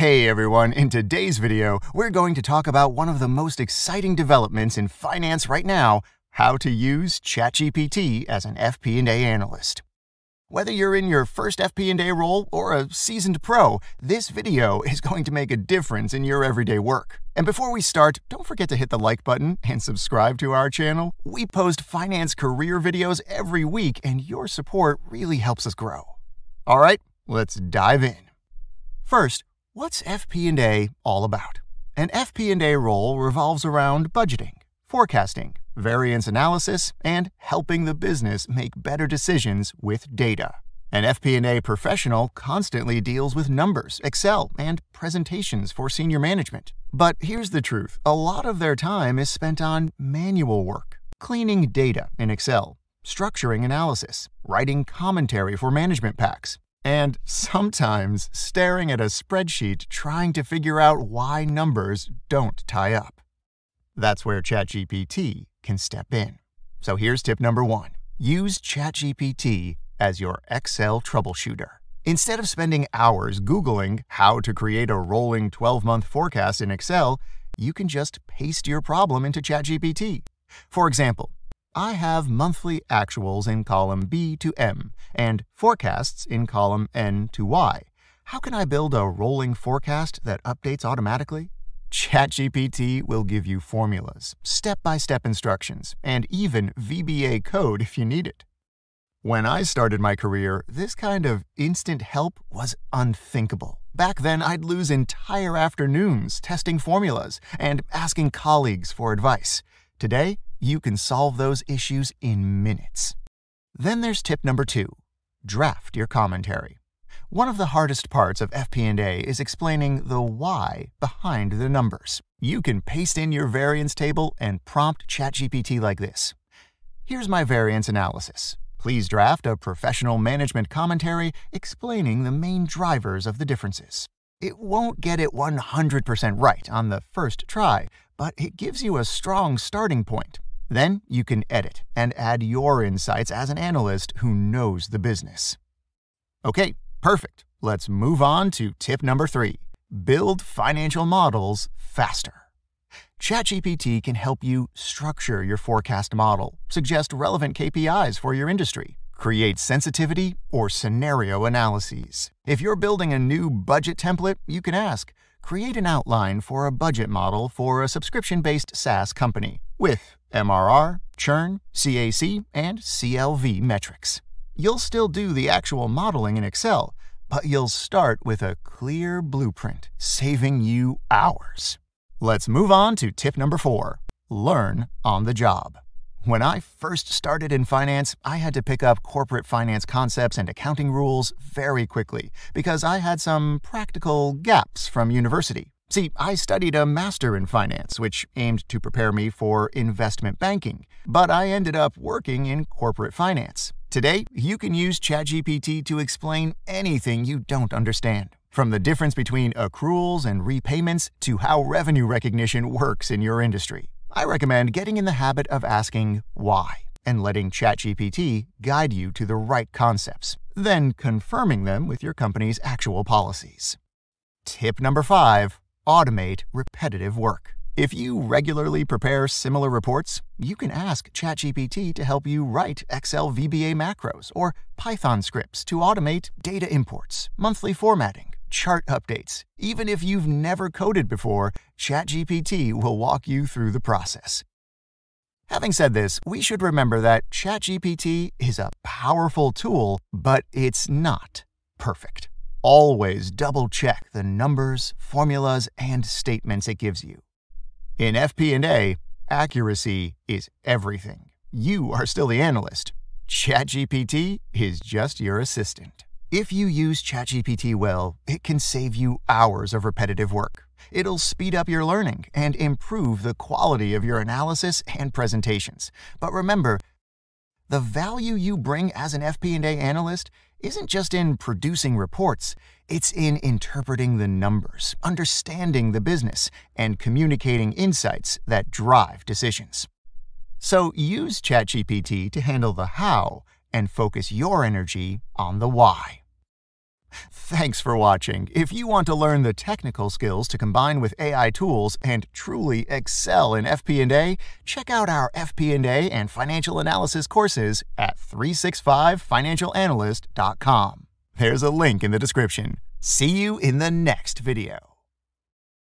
Hey everyone, in today's video, we're going to talk about one of the most exciting developments in finance right now, how to use ChatGPT as an FP&A analyst. Whether you're in your first FP&A role or a seasoned pro, this video is going to make a difference in your everyday work. And before we start, don't forget to hit the like button and subscribe to our channel. We post finance career videos every week, and your support really helps us grow. All right, let's dive in. First, what's FP&A all about? An FP&A role revolves around budgeting, forecasting, variance analysis, and helping the business make better decisions with data. An FP&A professional constantly deals with numbers, Excel, and presentations for senior management. But here's the truth. A lot of their time is spent on manual work, cleaning data in Excel, structuring analysis, writing commentary for management packs, and sometimes staring at a spreadsheet trying to figure out why numbers don't tie up. That's where ChatGPT can step in. So here's tip number 1. Use ChatGPT as your Excel troubleshooter. Instead of spending hours Googling how to create a rolling 12-month forecast in Excel, you can just paste your problem into ChatGPT. For example, I have monthly actuals in column B to M and forecasts in column N to Y. How can I build a rolling forecast that updates automatically? ChatGPT will give you formulas, step-by-step instructions, and even VBA code if you need it. When I started my career, this kind of instant help was unthinkable. Back then, I'd lose entire afternoons testing formulas and asking colleagues for advice. Today, you can solve those issues in minutes. Then there's tip number 2. Draft your commentary. One of the hardest parts of FP&A is explaining the why behind the numbers. You can paste in your variance table and prompt ChatGPT like this. Here's my variance analysis. Please draft a professional management commentary explaining the main drivers of the differences. It won't get it 100% right on the first try, but it gives you a strong starting point. Then you can edit and add your insights as an analyst who knows the business. Okay, perfect. Let's move on to tip number 3. Build financial models faster. ChatGPT can help you structure your forecast model, suggest relevant KPIs for your industry, create sensitivity or scenario analyses. If you're building a new budget template, you can ask, create an outline for a budget model for a subscription-based SaaS company with MRR, churn, CAC, and CLV metrics. You'll still do the actual modeling in Excel, but you'll start with a clear blueprint, saving you hours. Let's move on to tip number 4. Learn on the job. When I first started in finance, I had to pick up corporate finance concepts and accounting rules very quickly because I had some practical gaps from university. See, I studied a master in finance, which aimed to prepare me for investment banking, but I ended up working in corporate finance. Today, you can use ChatGPT to explain anything you don't understand, from the difference between accruals and repayments to how revenue recognition works in your industry. I recommend getting in the habit of asking why and letting ChatGPT guide you to the right concepts, then confirming them with your company's actual policies. Tip number 5. Automate repetitive work. If you regularly prepare similar reports, you can ask ChatGPT to help you write Excel VBA macros or Python scripts to automate data imports, monthly formatting, chart updates. Even if you've never coded before, ChatGPT will walk you through the process. Having said this, we should remember that ChatGPT is a powerful tool, but it's not perfect. Always double-check the numbers, formulas, and statements it gives you. In FP&A, accuracy is everything. You are still the analyst. ChatGPT is just your assistant. If you use ChatGPT well, it can save you hours of repetitive work. It'll speed up your learning and improve the quality of your analysis and presentations. But remember, the value you bring as an FP&A analyst isn't just in producing reports, it's in interpreting the numbers, understanding the business, and communicating insights that drive decisions. So use ChatGPT to handle the how and focus your energy on the why. Thanks for watching. If you want to learn the technical skills to combine with AI tools and truly excel in FP&A, check out our FP&A and financial analysis courses at 365financialanalyst.com. There's a link in the description. See you in the next video.